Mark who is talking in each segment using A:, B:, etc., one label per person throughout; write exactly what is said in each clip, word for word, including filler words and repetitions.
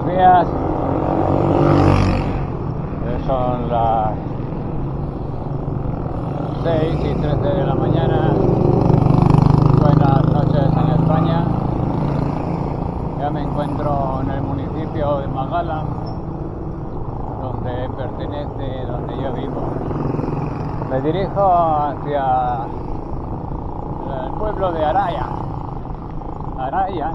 A: días. Son las seis y trece de la mañana. Buenas noches en España. Ya me encuentro en el municipio de Magallanes, donde pertenece, donde yo vivo. Me dirijo hacia el pueblo de Araya, Araya,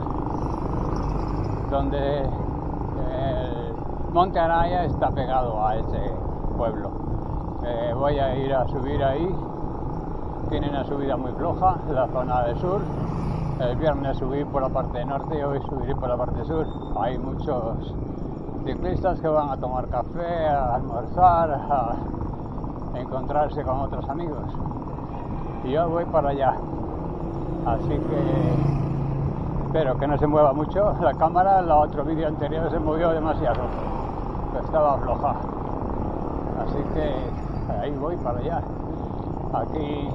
A: donde el Monte Araya está pegado a ese pueblo. Eh, voy a ir a subir ahí. Tiene una subida muy floja, la zona del sur. El viernes subí por la parte norte y hoy subiré por la parte sur. Hay muchos ciclistas que van a tomar café, a almorzar, a encontrarse con otros amigos. Y yo voy para allá. Así que espero que no se mueva mucho la cámara. El otro vídeo anterior se movió demasiado, estaba floja. Así que ahí voy para allá. Aquí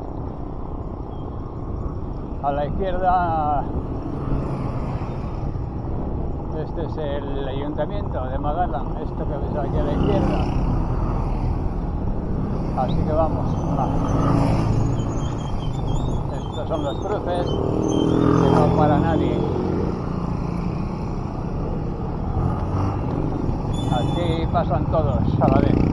A: a la izquierda, este es el ayuntamiento de Magallanes, esto que ves aquí a la izquierda. Así que vamos. Ah. Estos son los cruces, que no para nadie. Aquí pasan todos a la vez.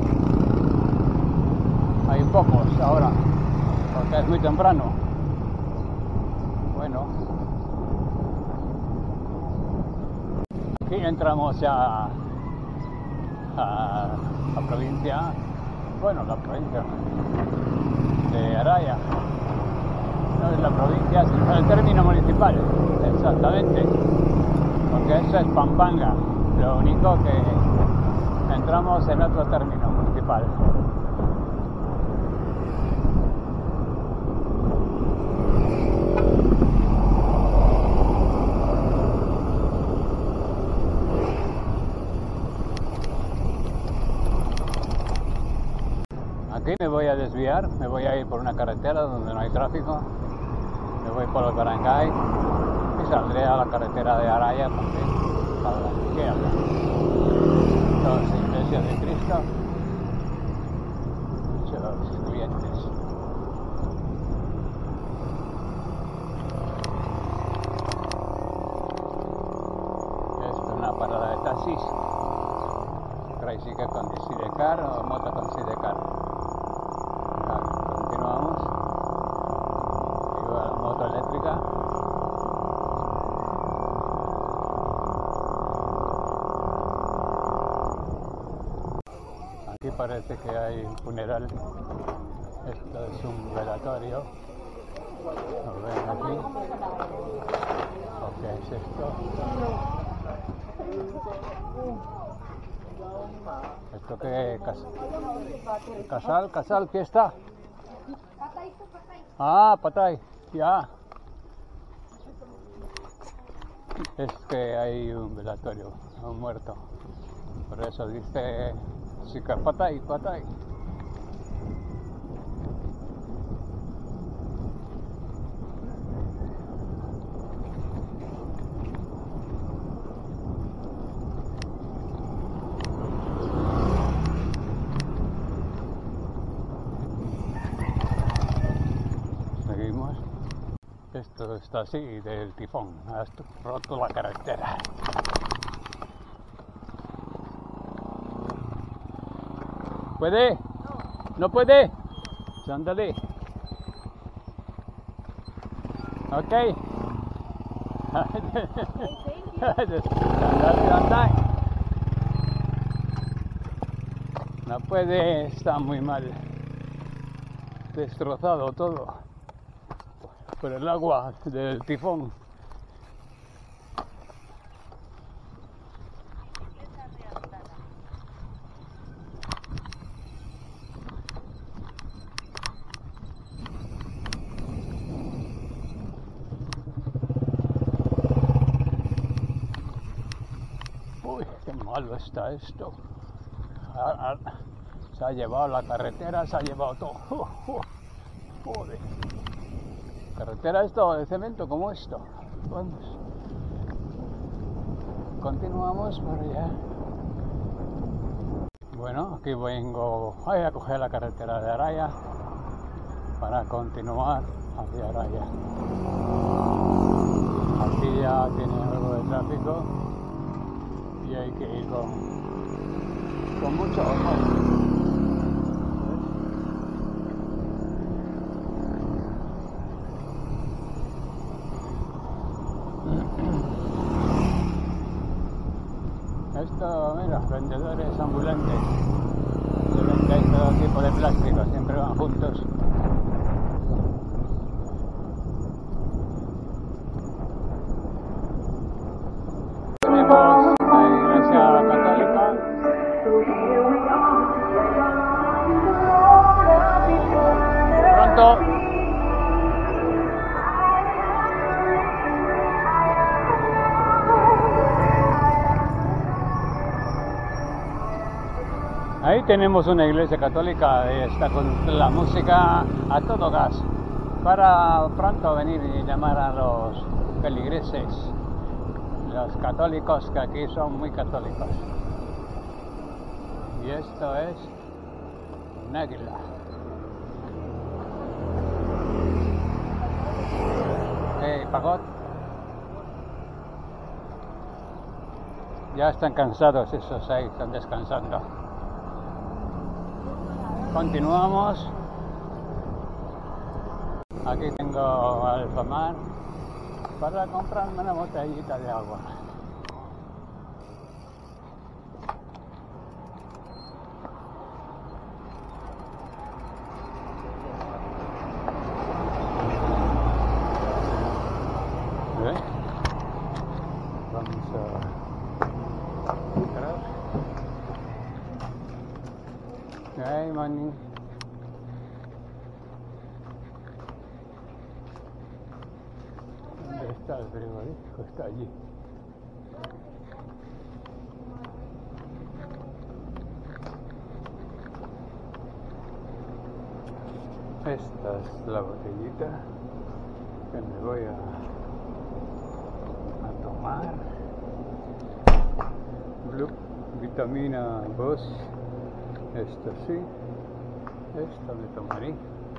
A: Hay pocos ahora, porque es muy temprano. Bueno, aquí entramos ya a la provincia, bueno, la provincia de Araya. No es la provincia, sino el término municipal, exactamente, porque eso es Pampanga. Lo único que entramos en otro término municipal. Aquí me voy a desviar, me voy a ir por una carretera donde no hay tráfico, me voy por el Barangay y saldré a la carretera de Araya también, a la izquierda. Dos iglesias de Cristo, muchos clientes. Esto es una parada de taxis, Crazy con Sidecar o moto con Sidecar. Continuamos. Ahí va la moto eléctrica. Aquí parece que hay un funeral. Esto es un velatorio. Lo ven aquí. ¿Qué es esto? ¿Esto qué? ¿Casal? ¿Casal? ¿Fiesta? Ah, Patay, ya. Es que hay un velatorio, un muerto. Por eso dice Chica Patay, Patay. Seguimos. Esto está así del tifón, ha roto la carretera. ¿Puede? ¿No puede? Ándale. Ok. Ándale, ándale. No puede, está muy mal. Destrozado todo por el agua del tifón. Uy, qué malo está esto. Se ha llevado la carretera, se ha llevado todo. Uh, uh, joder. Carretera esto de cemento como esto. Vamos. continuamos por allá. Bueno, aquí vengo voy a coger la carretera de Araya para continuar hacia Araya. Aquí ya tiene algo de tráfico y hay que ir con, con mucho ojo. Esto, mira, vendedores ambulantes que venden todo tipo de plástico, siempre van juntos. Tenemos la iglesia católica. Pronto. Ahí tenemos una iglesia católica y está con la música a todo gas para pronto venir y llamar a los feligreses, los católicos, que aquí son muy católicos. Y esto es un águila. ¿Qué, Pagot? Ya están cansados esos ahí, están descansando. Continuamos. Aquí tengo Alfamar para comprarme una botellita de agua. ¿Eh? Vamos a entrar. Hey, money. ¿Dónde está el frigorífico? Está allí. Esta es la botellita que me voy a, a tomar. Blue, vitamina dos. Esto sí, esto me tomaré.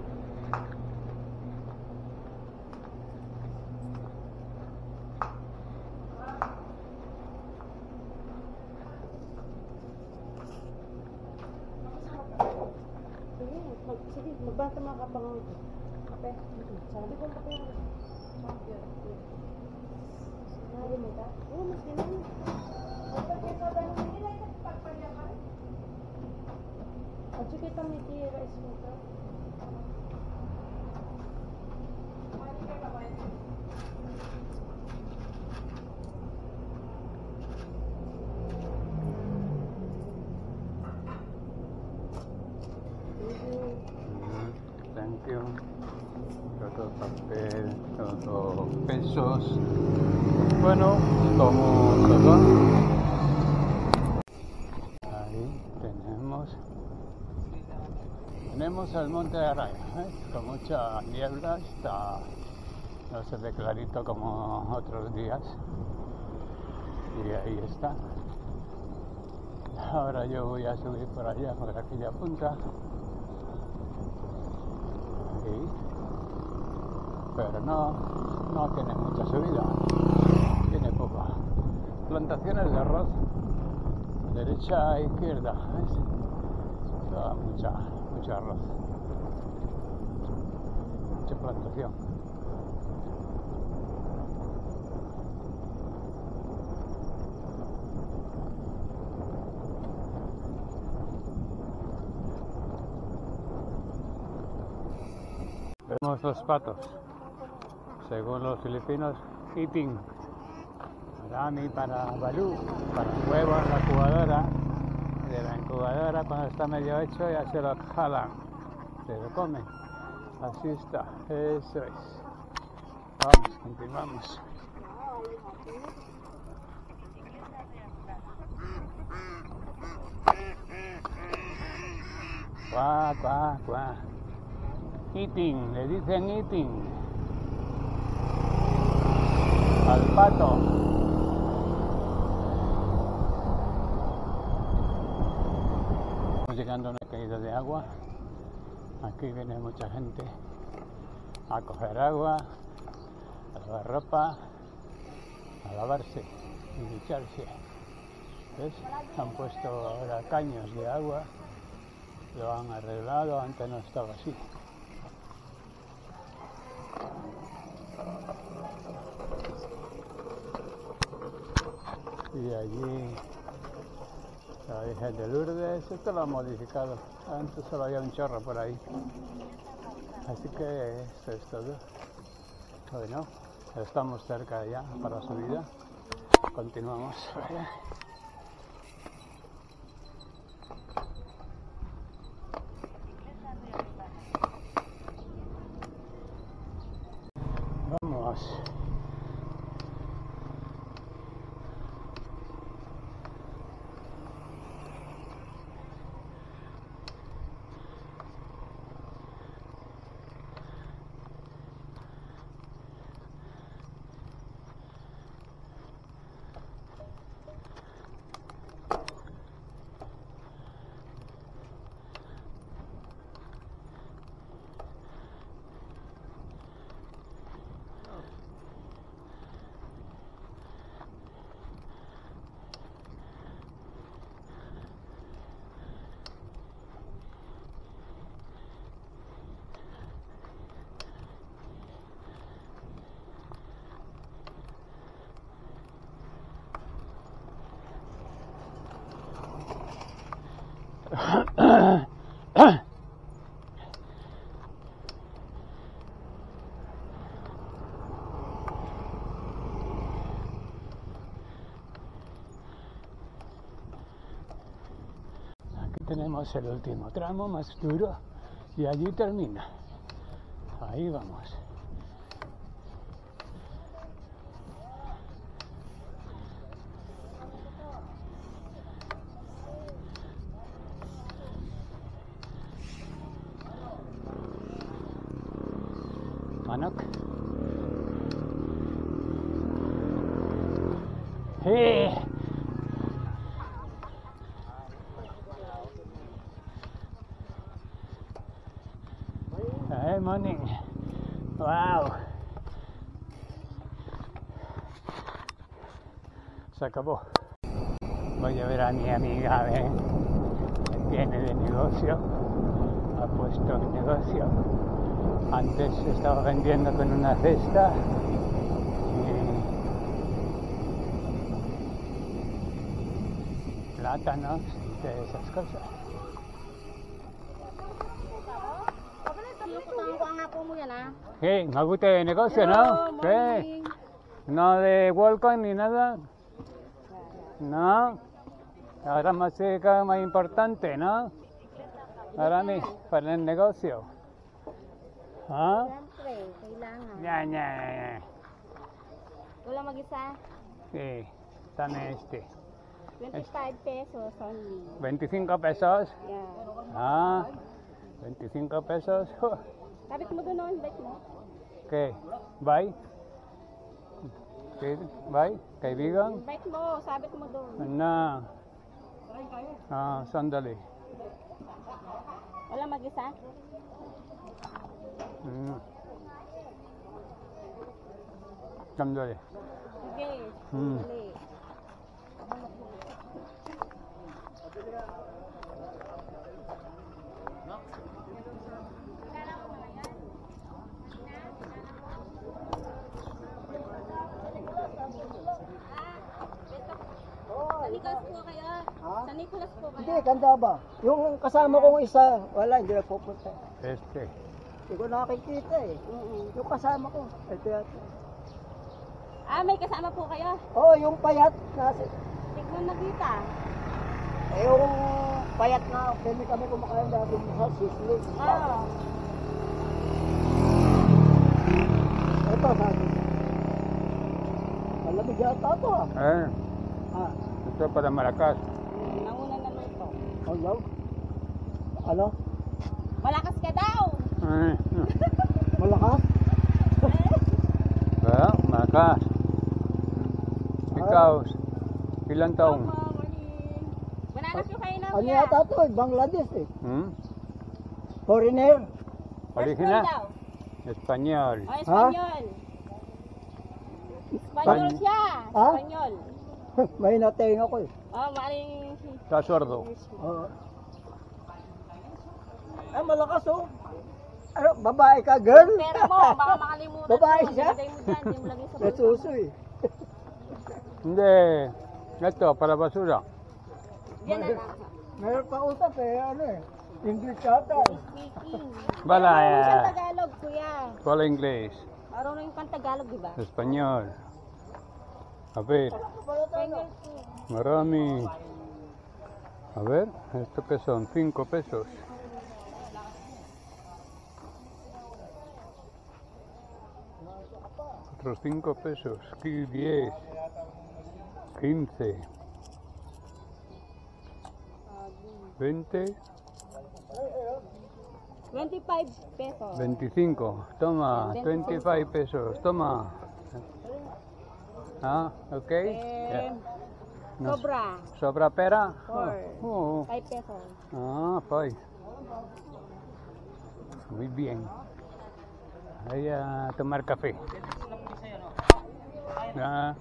B: Sige, magbasa mga kapang kape. Sabi ko kape. Sabi mo ba? Oo, mas ganun. Kapag yung sabi mo, hindi na ito pagpalyakan. At sige ito may tira ismito. Mali ka ba ba?
A: Thank you. Todo papel, todo pesos. Bueno, como todo. Ahí tenemos. Tenemos el monte de Araya, ¿eh? Con mucha niebla, está, no se ve clarito como otros días. Y ahí está. Ahora yo voy a subir por allá, por aquella punta. Ahí. Pero no, no tiene mucha subida, tiene poca. Plantaciones de arroz, derecha e izquierda, ¿ves? Toda mucha, mucho arroz, mucha plantación. Vemos los patos, según los filipinos, eating. Para mí, para Balú, para huevo en la incubadora, de la incubadora cuando está medio hecho ya se lo jalan, se lo comen. Así está, eso es. Vamos, continuamos. Cuá, cuá, cuá. Eating, le dicen eating al pato. agua. Aquí viene mucha gente a coger agua, a lavar ropa, a lavarse y ducharse. ¿Ves? Han puesto ahora caños de agua, lo han arreglado, antes no estaba así. Y allí la Virgen de Lourdes, esto lo han modificado, antes solo había un chorro por ahí. Así que esto es todo. Bueno, estamos cerca ya para la subida. Continuamos. Vamos. Aquí tenemos el último tramo más duro y allí termina. Ahí vamos. Manok. Hey. Hey, morning. Wow. Se acabó. Voy a ver a mi amiga, ven. Viene de negocio. Ha puesto el negocio. Antes estaba vendiendo con una cesta y plátanos y de esas cosas. Sí, me gusta el negocio, ¿no? Sí. No de Walcon ni nada. No. Ahora más cerca, más importante, ¿no? Ahora mí, para el negocio. ¿Ah?
B: Siyempre, kailangan.
A: Ya, ya, ya.
B: Wala mag-isa?
A: Sí, dame este.
B: twenty-five pesos only.
A: veinticinco pesos.
B: Yeah.
A: Ah, veinticinco pesos.
B: Sabit mo doon, invite mo.
A: ¿Qué? ¿Bye? ¿Qué? ¿Bye? ¿Kaibigan?
B: Invite mo, sabit mo doon.
A: No. Ah, sandali.
B: Wala mag-isa?
A: Mm. Sandali.
B: Sige,
A: Hmm.
B: dali. Sa Nicolas po kayo?
C: Ha?
B: Sa Nicolas po kayo?
C: Hindi, ganda ba? Yung kasama kong isa, wala, hindi na pupunta.
A: Este.
C: Hindi ko nakikita eh. Yung kasama ko, ito yata.
B: Ah, may kasama po kayo?
C: Oo, oh, yung payat, nasa,
B: Hindi ko nakita.
C: eh, yung payat na, pwede kami kumakain dati sa sisli.
B: Oo.
C: Ito, sabi. Malamig yata ito ah.
A: Eh,
C: Ah,
A: esto para Maracas.
B: Nauna naman ito.
C: hello? Ano?
B: Malakas ka daw!
A: Eh,
C: Malakas?
A: ¿verdad? Maracas. Ikaw, ilang taong?
B: Morning. Bananas yung kayo na
C: Ano yata ito eh, Bangladesh eh.
A: Hmm?
C: Foreigner.
A: Original.
B: daw.
A: Español.
B: Oh, Espanyol. Espanyol siya.
C: Ha?
B: Espanyol.
C: May nating ako eh.
B: Oh, maring...
A: Está sordo.
C: Oo. Ah, malakas oh. Ano, babae ka, girl?
B: Pera mo, baka makalimutan
C: Babae
B: mo.
C: siya?
B: Nilagay mo dyan, hindi mo lagay sa bulsa.
C: Nasuso eh.
A: Hindi. Esto, para basura.
B: Yan na lang.
C: Meron pa usap eh, ano eh. English yata eh.
B: Speaking.
A: Wala,
B: Marunong
A: eh.
B: siyang Tagalog, kuya.
A: ¿Cuál inglés?
B: Marunong kang Tagalog, di ba?
A: Español. A ver,
B: Espanyol po.
A: Marami. A ver, ¿esto qué son? Cinco pesos. Otros cinco pesos. Aquí diez. Quince. Veinte.
B: twenty-five pesos.
A: Veinticinco. Toma, veinticinco pesos. Toma. Ah, ok.
B: Eh,
A: Nos-
B: sobra.
A: ¿Sobra pera?
B: Four.
A: Oh.
B: five pesos.
A: Ah, pues. Muy bien. Voy a tomar café. Ah.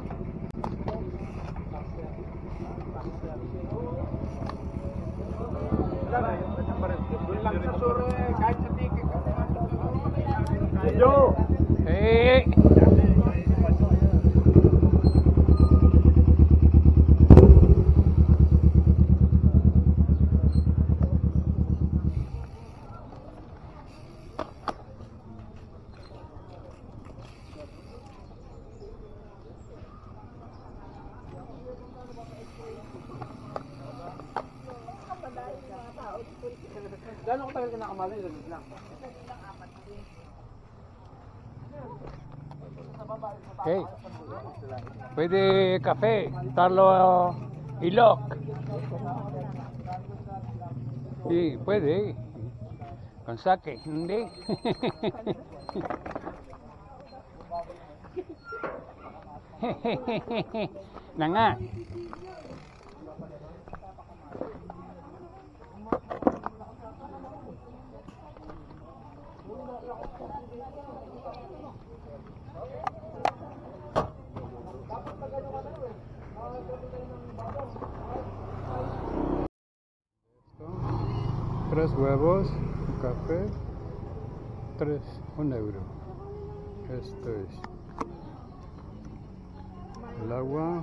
C: Yo!
A: Eh.
C: Gano'n ko tagal ka nakamali? Lagos lang.
A: Okay. Pwede café, Tarlo Ilok. Sí, puede. Con sake, ¿hindi? Na nga. Tres huevos, un café, tres, un euro. Esto es el agua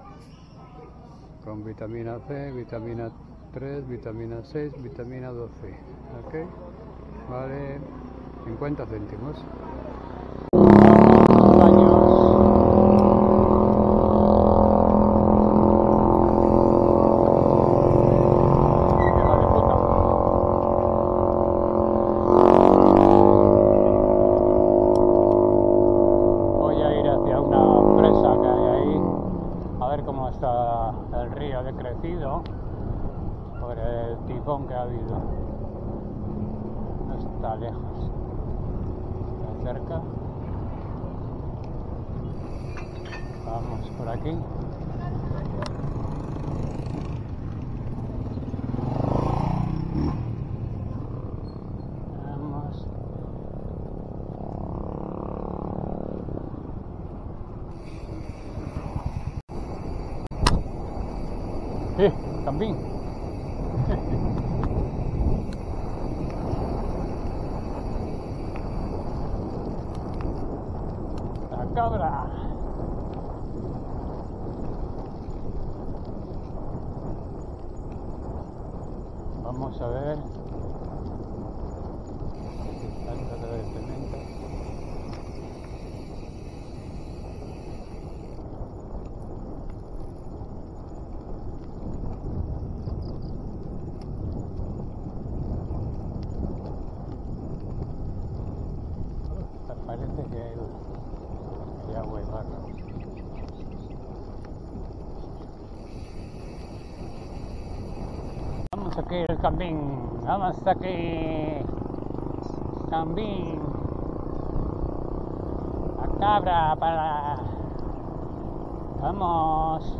A: con vitamina C, vitamina tres, vitamina seis, vitamina doce. ¿Ok? Vale cincuenta céntimos. Voy a ir hacia una presa que hay ahí a ver cómo está el río decrecido por el tifón que ha habido. No está lejos, está cerca. Vamos por aquí. Vamos. Eh, también. La cabra. Vamos a ver. Falta otra vez cemento. Parece que hay, hay agua y barro. Vamos aquí el camping, vamos aquí, camping, la cabra para, vamos,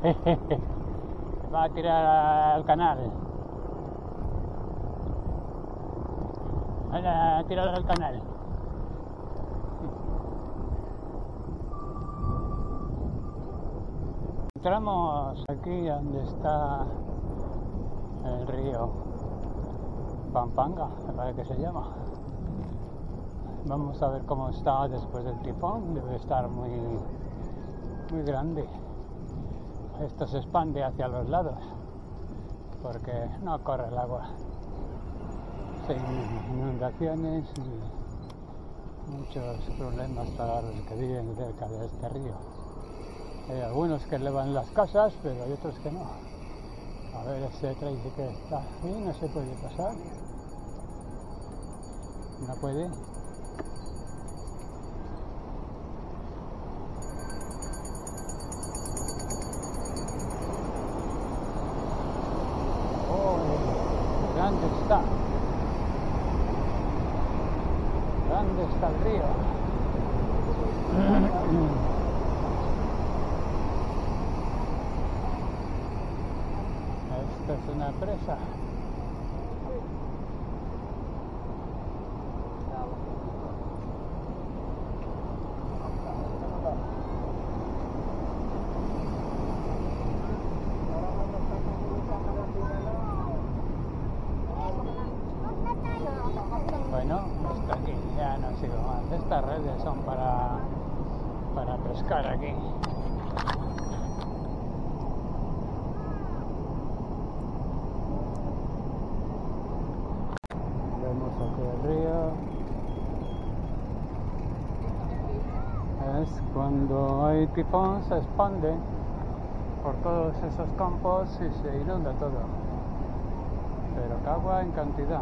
A: va a tirar al canal. Anda, tíralo al canal. Entramos aquí donde está el río Pampanga, me parece que se llama. Vamos a ver cómo está después del tifón. Debe estar muy, muy grande. Esto se expande hacia los lados porque no corre el agua. Sin inundaciones y muchos problemas para los que viven cerca de este río. Hay algunos que elevan las casas, pero hay otros que no. A ver, ese tren dice que está aquí, no se puede pasar. No puede. Oh, grande está. Grande está el río. Esta es una presa. Bueno, hasta aquí, ya no sigo más. Estas redes son para, para pescar aquí. Vemos aquí el río. Es cuando hay tifón, se expande por todos esos campos y se inunda todo. Pero agua en cantidad.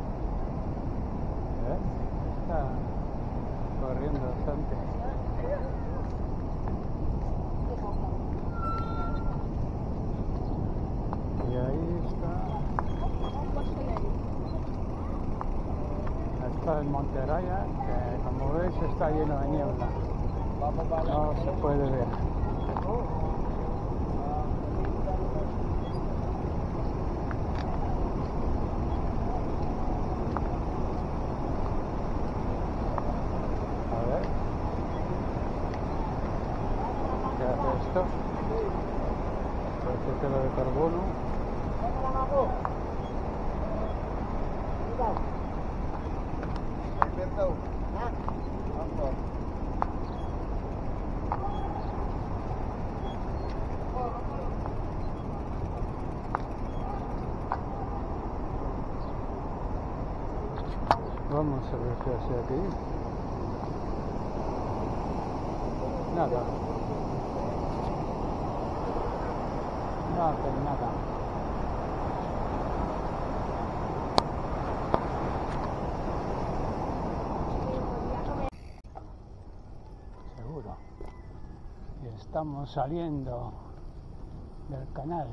A: ¿Ves? Está corriendo bastante. Y ahí está. Está el Monte Araya, que como veis está lleno de niebla. No se puede ver. Esto parece tela de carbono. Vamos a ver qué hace aquí. Nada. No hace nada. Seguro. Y estamos saliendo del canal,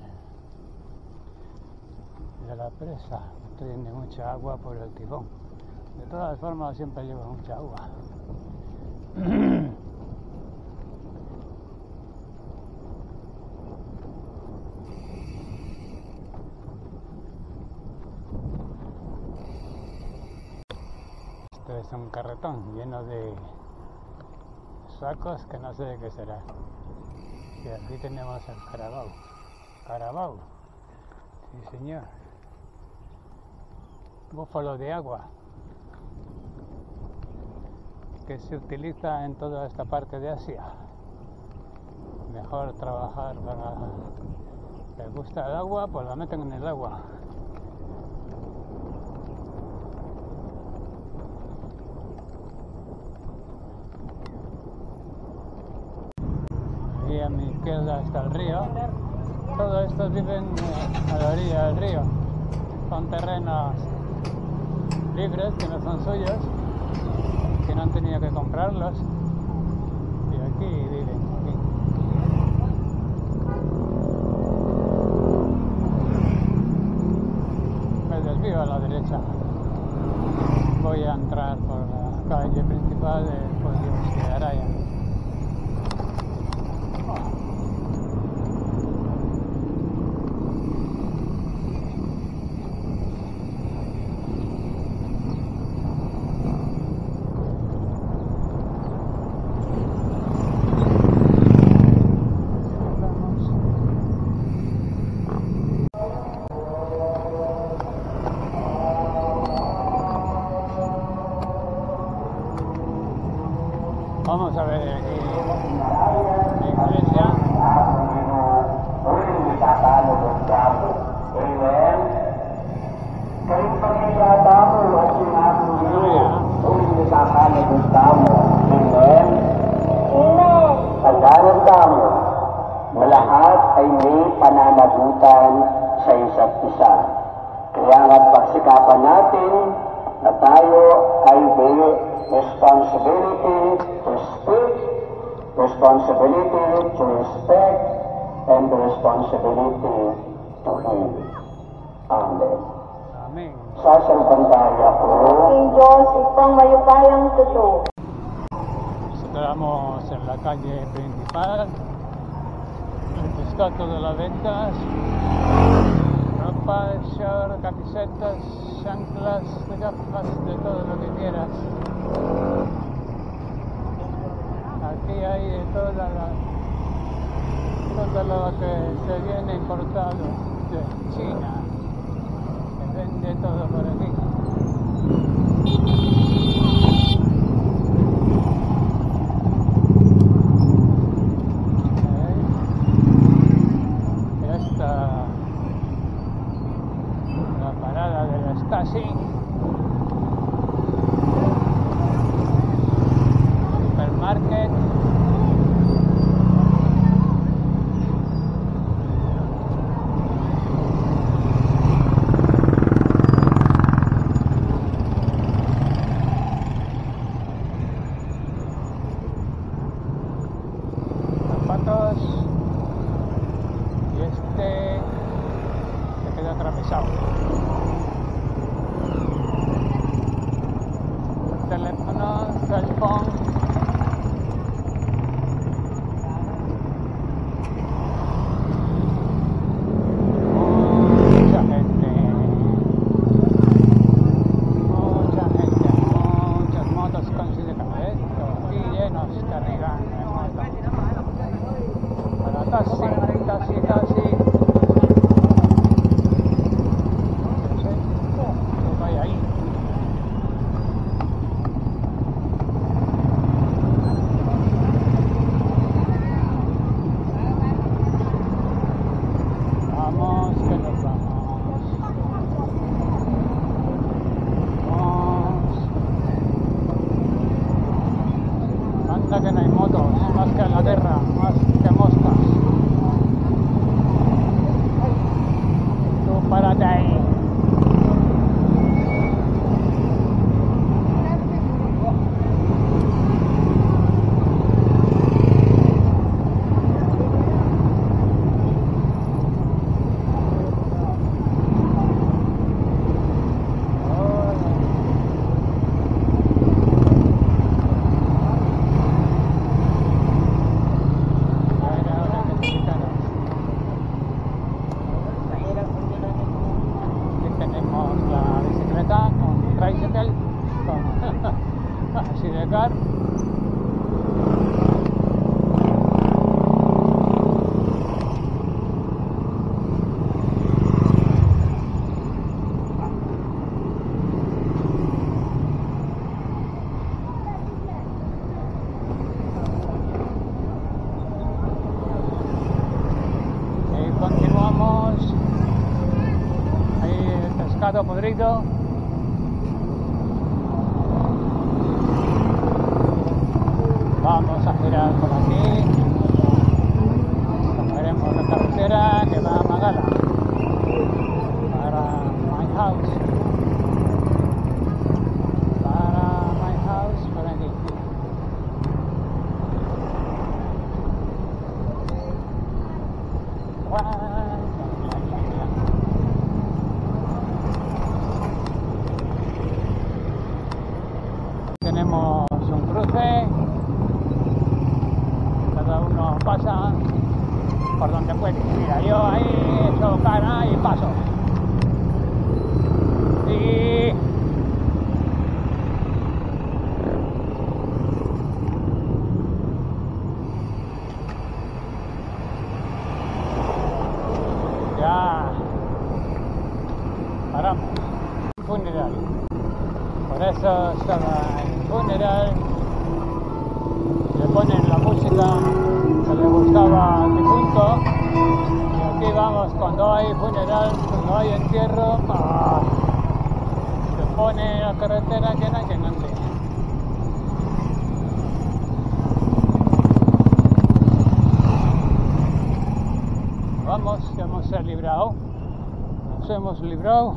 A: de la presa. Tiene mucha agua por el tifón. De todas formas siempre lleva mucha agua. Esto es un carretón lleno de sacos que no sé de qué será. Y aquí tenemos el Carabao. Carabao. Sí, señor. Búfalo de agua, que se utiliza en toda esta parte de Asia. Mejor trabajar para... ¿Les gusta el agua? Pues la meten en el agua. Y a mi izquierda está el río. Todos estos viven a la orilla del río. Son terrenos libres que no son suyos, que no han tenido que comprarlos, y aquí viven. Aquí. Me desvío a la derecha. Voy a entrar por la calle principal del pueblo de Araya.
D: lahat ay may pananagutan sa isa't isa. Kaya nga't pagsikapan natin na tayo ay may responsibility to speak, responsibility to respect, and the responsibility to heal. Amen.
A: Amen.
D: Sasampantaya ko
B: Aking Diyos, ipang mayupayang totoo.
A: Estamos en la calle principal, está todas las ventas, ropa, short, camisetas, chanclas, gafas, de todo lo que quieras. Aquí hay de toda la, todo lo que se viene importado de China, se vende todo por aquí. Así. Supermarket. Zapatos. Y este se queda atravesado. Teléfono, cell phone. Mucha gente, mucha gente, muchas motos con sidecar, aquí llenos, cargan en moto. Para taxi, taxi, taxi. No sé, lo que hay ahí. Que no hay motos, más que en la guerra, más que moscas. Tú párate ahí. Sidecar. Y continuamos. Ahí el pescado podrido. Vamos a girar por aquí, cogeremos la carretera que va a Magala, para My House, para My House, por aquí. Tenemos un cruce. Cada uno pasa por donde puede. Mira, yo ahí echo cara y paso. Y ya paramos. Funeral. Por eso estaba en funeral. Le ponen la música que le gustaba al difunto. Y aquí vamos, cuando hay funeral, cuando hay entierro, ¡ah! Se pone la carretera llena que no ande. Vamos, ya hemos librado. Nos hemos librado.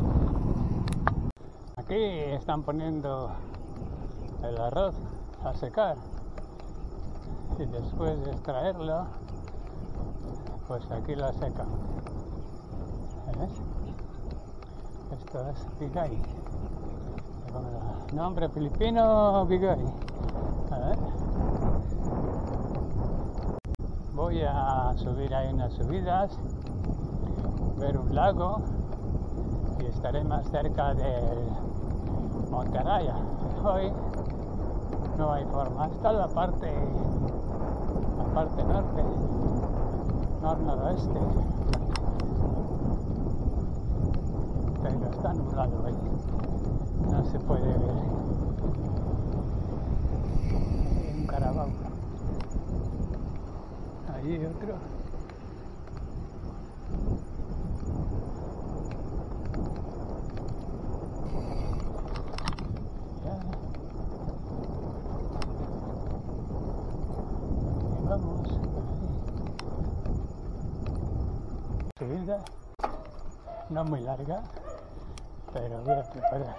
A: Aquí están poniendo el arroz a secar. Y después de extraerlo, pues aquí la secan. ¿Ves? Esto es bigay. Nombre filipino, bigay. A ver. Voy a subir ahí unas subidas, ver un lago y estaré más cerca del Monte Araya. Hoy no hay forma. Está la parte, la parte norte, nor-noroeste. Pero está nublado hoy. No se puede ver. Hay un carabao. Allí otro. Ya. Y vamos. Subida. No muy larga, pero voy a preparar.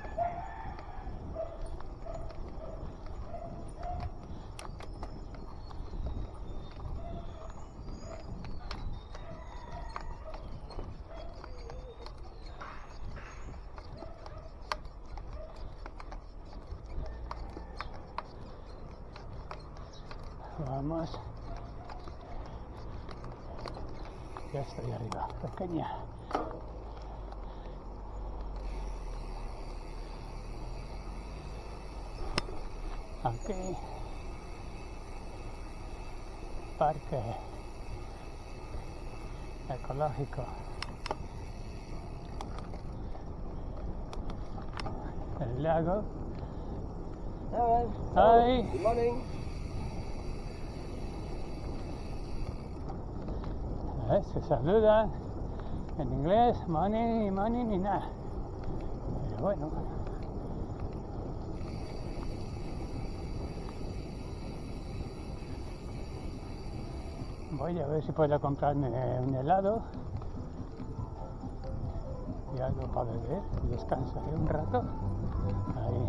A: Vamos. Ya estoy arriba, pequeña. Aquí. Parque ecológico. El lago. Hi.
C: Good morning.
A: ¿Ves? Se saludan en inglés, money, ni money, ni nada. Pero bueno. Voy a ver si puedo comprarme un helado y algo para beber. Descansaré un rato. Ahí.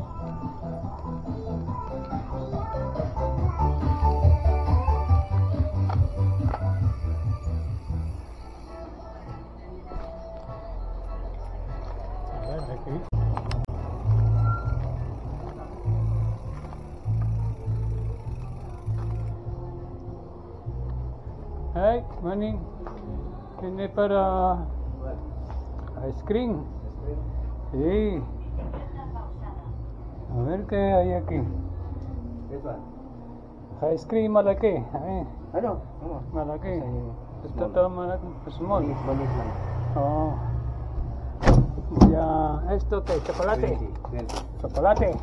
A: A ver, de aquí. Hey, morning. Tiene para ice cream. Sí. A ver qué hay aquí.
C: This one.
A: Ice cream malaki. Ay,
C: Ano? Ano?
A: malaki. Ito to malaki. Small.
C: Manis, manis lang.
A: Oh. Ya, esto que chocolate.
C: twenty.
A: Chocolate.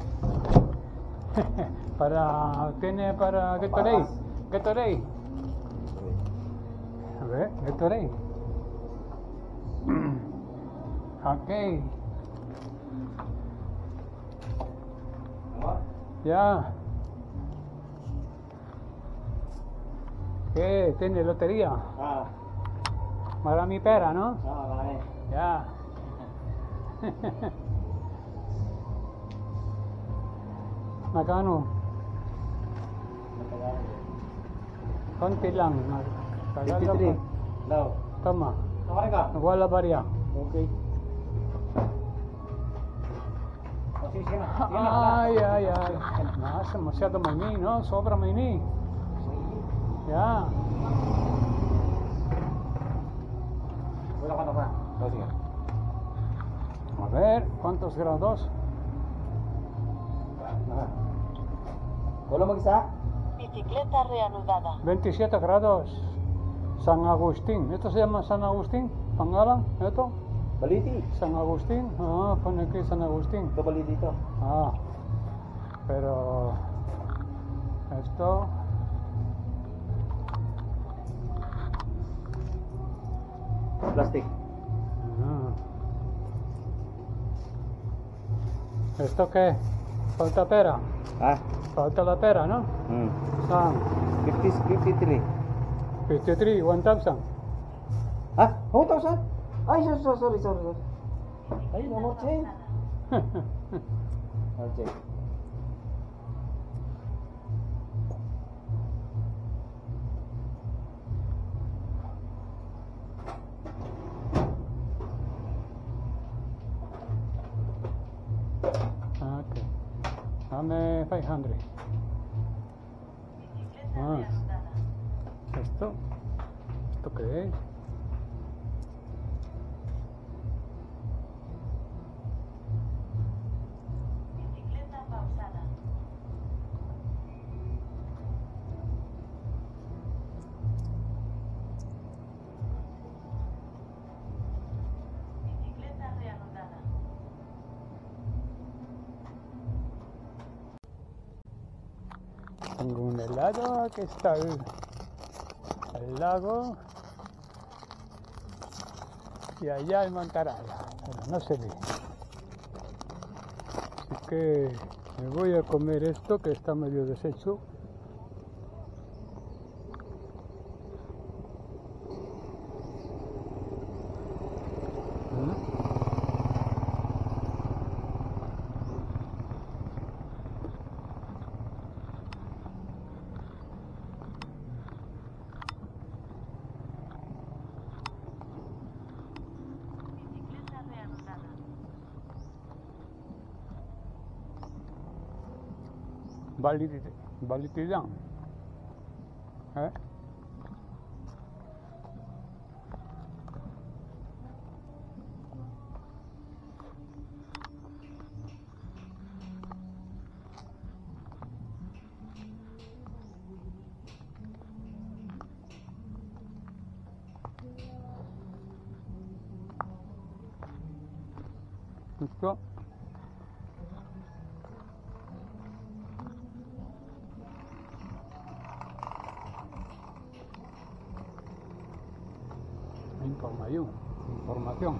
A: Para tiene para Gatorade. Gatorade. A ver, Gatorade. Ok. Ya. ¿Qué? ¿Tiene lotería?
C: Ah,
A: Marami pera, ¿no?
C: ah, marami.
A: Ya. Magkano? Konti lang. Tagal lang
C: fifty-three.
A: pa.
C: No.
A: Tama.
C: Tawari ka?
A: Wala barya.
C: Okay. Kasi siya na. Yan na.
A: Ay, ay, ay. Nasa masyado maini, no? Sobra maini. Ya.
C: Wala ka na pa. Oh, sige.
A: A ver, ¿cuántos grados?
C: Ah. Wala mag-isa?
B: Bicicleta reanudada.
A: veintisiete grados. San Agustín. ¿Esto se llama San Agustín? ¿Pangalan? ¿Esto?
C: Baliti.
A: San Agustín. Ah, pone aquí San Agustín.
C: Ito baliti ito.
A: Ah, pero esto
C: Plastic.
A: ah. ¿Esto qué? Falta pera.
C: Ah.
A: Falta la pera, ¿no?
C: Hmm.
A: San
C: fifty, fifty-three.
A: fifty-three, one thousand.
C: Ha? one thousand? Ay, sorry, sorry, sorry, sorry. Ay, no more change. Okay.
A: Okay. Dame five hundred. Ah. ¿Esto? ¿Esto qué es?
B: Bicicleta pausada. Bicicleta reanudada.
A: Tengo un helado que está al, al lago y allá el Montaraya, pero no se ve. Así que me voy a comer esto que está medio deshecho. ¿Mm?
B: Bicicleta reanudada.
A: Valididad. Valididad. ¿Eh? ¿Listo? Información. Información.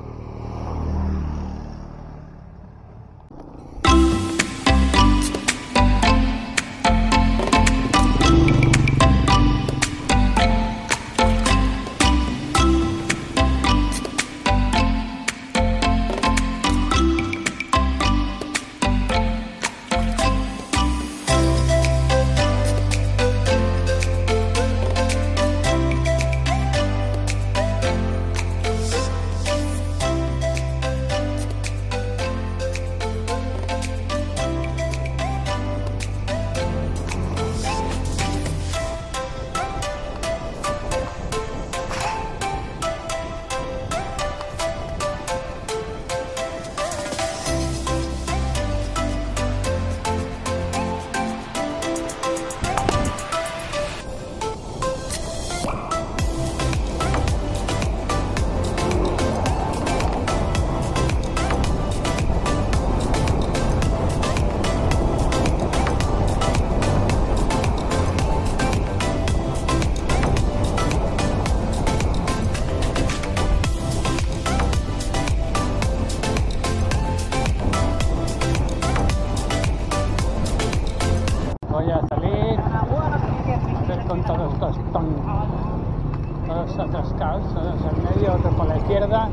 A: Voy a salir a ver con todos estos ton, todos atascados, todos en medio, otro por la izquierda.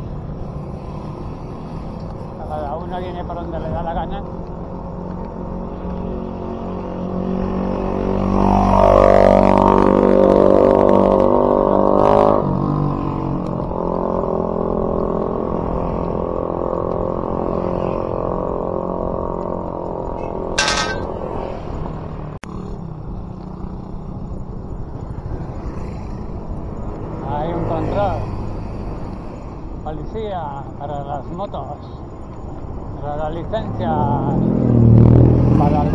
A: Cada uno viene por donde le da la gana. Hay un control. Policía para las motos. Para la licencia. Para